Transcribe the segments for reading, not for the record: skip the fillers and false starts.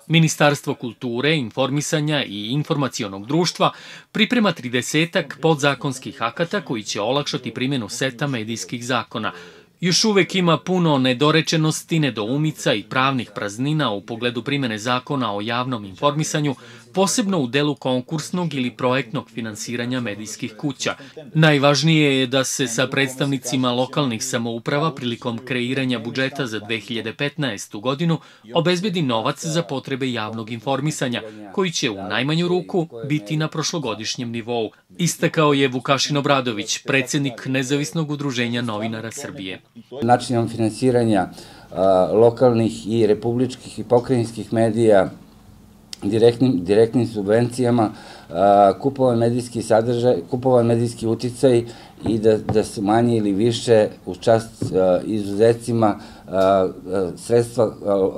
Ministarstvo kulture, informisanja i informacionog društva priprema 30-ak podzakonskih akata koji će olakšati primjenu seta medijskih zakona. Još uvek ima puno nedorečenosti, nedoumica i pravnih praznina u pogledu primjene zakona o javnom informisanju, posebno u delu konkursnog ili projektnog finansiranja medijskih kuća. Najvažnije je da se sa predstavnicima lokalnih samouprava prilikom kreiranja budžeta za 2015. godinu obezbedi novac za potrebe javnog informisanja, koji će u najmanju ruku biti na prošlogodišnjem nivou, istakao je Vukašin Obradović, predsjednik Nezavisnog udruženja novinara Srbije. Načinom finansiranja lokalnih i republičkih i pokrajinskih medija direktnim subvencijama, kupovan medijski sadržaj, kupovan medijski uticaj i da se manje ili više u čast izuzecima sredstva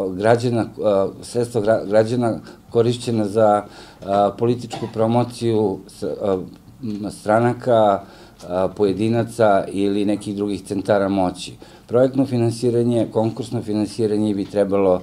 građana korišćena za političku promociju stranaka, pojedinaca ili nekih drugih centara moći. Projektno finansiranje, konkursno finansiranje bi trebalo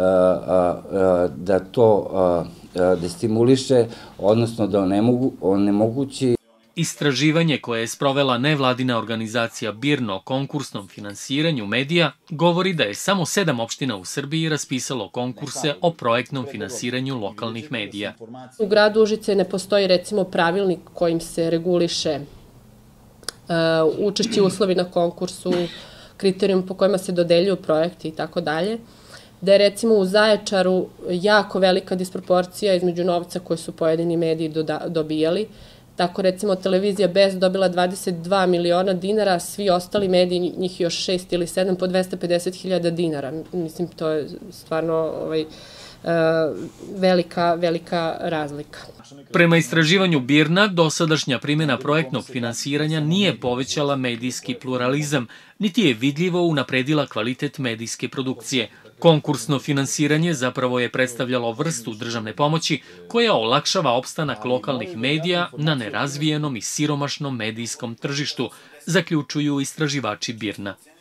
da to destimuliše, odnosno da onemogući. Istraživanje koje je sprovela nevladina organizacija BIRN o konkursnom finansiranju medija govori da je samo 7 opština u Srbiji raspisalo konkurse o projektnom finansiranju lokalnih medija. U gradu Užice ne postoji recimo pravilnik kojim se reguliše učešće uslovi na konkursu, kriterijum po kojima se dodeljuju projekti i tako dalje, da je recimo u Zaječaru jako velika disproporcija između novca koje su pojedini mediji dobijali. Tako recimo televizija BES dobila 22 miliona dinara, svi ostali mediji, njih još 6 ili 7, po 250.000 dinara. Mislim, to je stvarno velika razlika. Prema istraživanju BIRN-a, dosadašnja primjena projektnog finansiranja nije povećala medijski pluralizam, niti je vidljivo unapredila kvalitet medijske produkcije. Konkursno finansiranje zapravo je predstavljalo vrstu državne pomoći koja olakšava opstanak lokalnih medija na nerazvijenom i siromašnom medijskom tržištu, zaključuju istraživači BIRN-a.